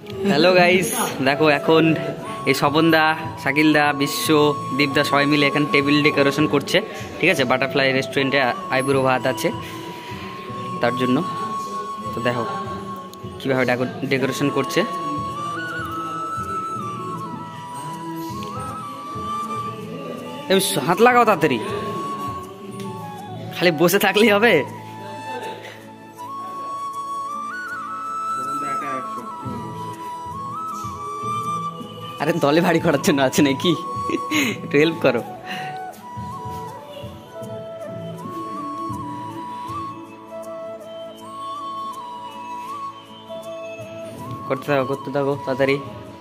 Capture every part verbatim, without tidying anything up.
Hello guys, দেখো এখন এই স্বপনদা, শাকিলদা, বিশ্ব, দীপদা সবাই মিলে এখানে টেবিল ডেকোরেশন করছে। ঠিক আছে, বাটারফ্লাই রেস্টুরেন্টে আইবুড়ো ভাত আছে তার জন্য। তো দেখো কীভাবে ডেকোরেশন করছে। হাত লাগাও তাড়াতাড়ি, খালি বসে থাকলেই হবে। আরে দলে ভারী করার জন্য আছে নাকি, একটু হেল্প করো। করতে থাকো করতে থাকো তাড়াতাড়ি।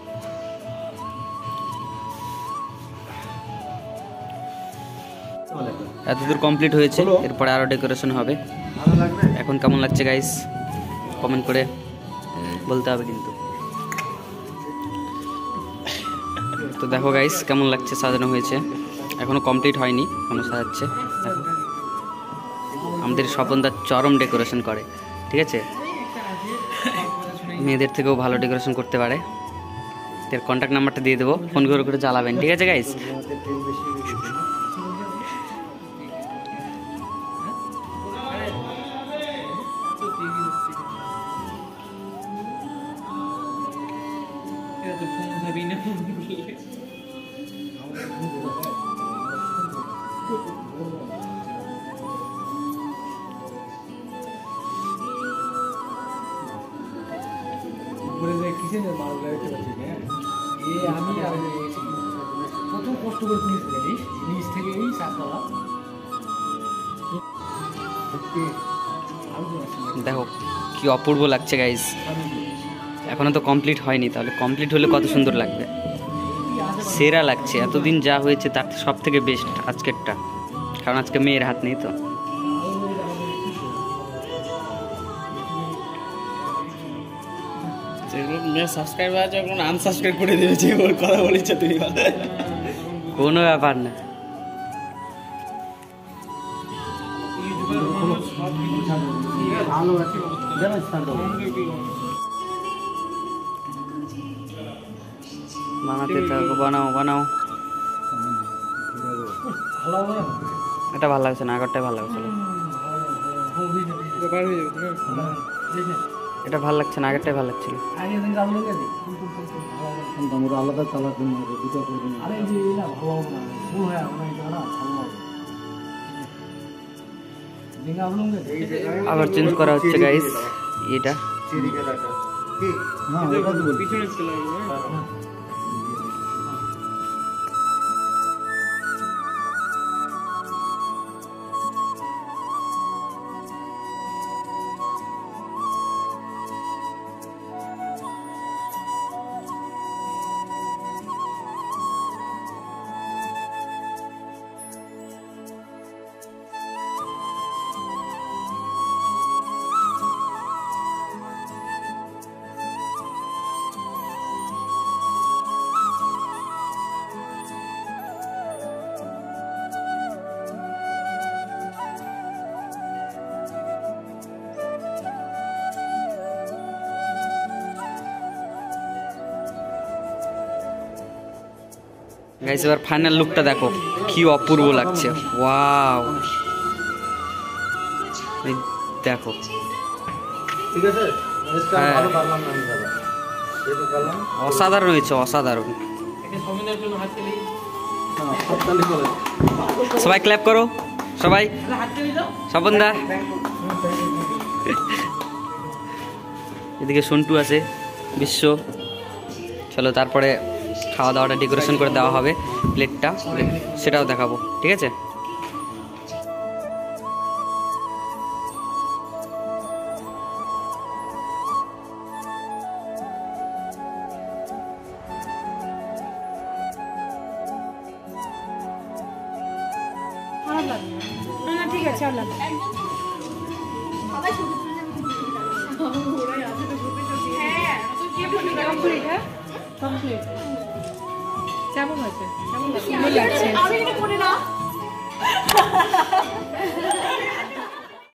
এতদূর কমপ্লিট হয়েছে, এরপরে আরো ডেকোরেশন হবে। এখন কেমন লাগছে গাইস কমেন্ট করে বলতে হবে কিন্তু। তো দেখো গাইস কেমন লাগছে, সাজানো হয়েছে, এখনো কমপ্লিট হয়নি, এখনো সাজাচ্ছে। দেখো আমাদের স্বপনদা চরম ডেকোরেশন করে, ঠিক আছে, মেয়েদের থেকেও ভালো ডেকোরেশন করতে পারে। এর কন্ট্যাক্ট নাম্বারটা দিয়ে দেবো, ফোন করে করে জ্বালাবেন, ঠিক আছে গাইস। দেখো কি অপূর্ব লাগছে গাইস, এখনো তো কমপ্লিট হয়নি, তাহলে কমপ্লিট হলে কত সুন্দর লাগবে। সেরা লাগছে, এতদিন যা হয়েছে তার সব থেকে বেস্ট আজকেরটা, কারণ আজকে মেয়ের হাত নেই তো। সাবস্ক্রাইবার আছে এখন আনসাবস্ক্রাইব করে দিয়েছে, ওর কথা বলেছ তুমি, কোনো ব্যাপার না। বানাতে থাকো, বানাও বানাও। এটা ভালো লাগছে না, আগরটাই ভালো লাগছিল। এটা ভালো লাগছে না, আগেরটাই ভালো লাগছিল। আবার চেঞ্জ করা হচ্ছে গাইস এটা। গাইস এবার ফাইনাল লুকটা দেখো কি অপূর্ব লাগছে, ওয়াও। দেখো অসাধারণ হয়েছে, অসাধারণ। সবাই ক্ল্যাপ করো, সবাই। স্বপনদা, এদিকে সন্টু আছে, বিশ্ব। চলো তারপরে খাওয়া দাওয়াটা ডেকোরেশন করে দেওয়া হবে, প্লেটটা সেটাও দেখাবো, ঠিক আছে। ঠিক আছে, কেমন হয়েছে, কেমন লাগছে?